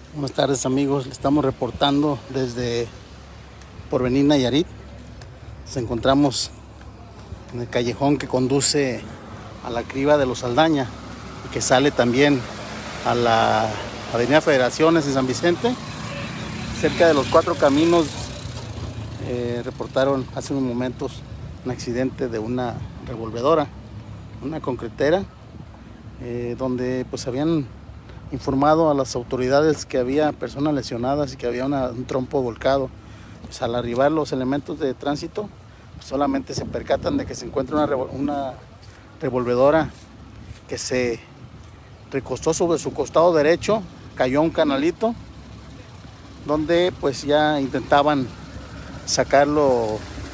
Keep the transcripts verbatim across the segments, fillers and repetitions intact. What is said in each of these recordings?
Buenas tardes, amigos, le estamos reportando desde Porvenir, Nayarit. Nos encontramos en el callejón que conduce a la criba de los Saldaña y que sale también a la avenida Federaciones en San Vicente. Cerca de los Cuatro Caminos eh, reportaron hace unos momentos un accidente de una revolvedora, una concretera, eh, donde pues habían informado a las autoridades que había personas lesionadas y que había una, un trompo volcado. Pues al arribar los elementos de tránsito, pues solamente se percatan de que se encuentra una, una revolvedora que se recostó sobre su costado derecho, cayó a un canalito donde pues ya intentaban sacarlo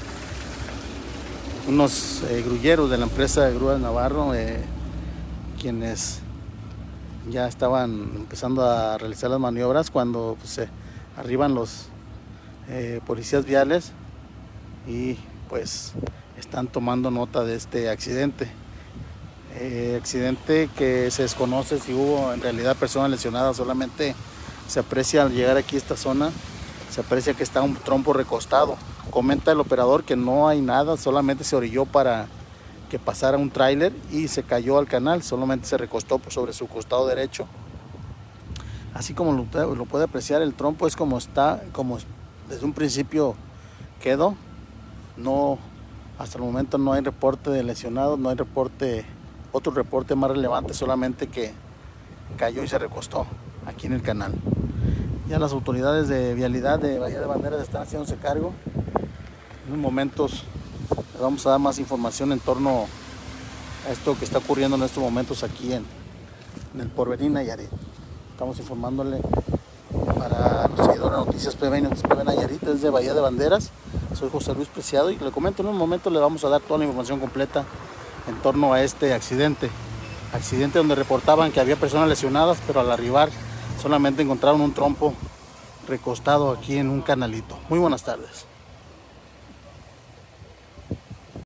unos eh, grulleros de la empresa de Grúas Navarro, eh, quienes ya estaban empezando a realizar las maniobras cuando pues, se arriban los eh, policías viales y pues están tomando nota de este accidente. Eh, accidente que se desconoce si hubo en realidad personas lesionadas, solamente se aprecia al llegar aquí a esta zona, se aprecia que está un trompo recostado. Comenta el operador que no hay nada, solamente se orilló para que pasara un tráiler y se cayó al canal, solamente se recostó sobre su costado derecho. Así como lo, lo puede apreciar, el trompo es como está, como desde un principio quedó. No, hasta el momento no hay reporte de lesionados, no hay reporte, otro reporte más relevante, solamente que cayó y se recostó aquí en el canal. Ya las autoridades de vialidad de Bahía de Banderas están haciéndose cargo. En unos momentos les vamos a dar más información en torno a esto que está ocurriendo en estos momentos aquí en, en el Porvenir, Nayarit. Estamos informándole para los seguidores de Noticias P B y Noticias P B Nayarit desde Bahía de Banderas. Soy José Luis Preciado y le comento, en un momento le vamos a dar toda la información completa en torno a este accidente. Accidente donde reportaban que había personas lesionadas, pero al arribar solamente encontraron un trompo recostado aquí en un canalito. Muy buenas tardes.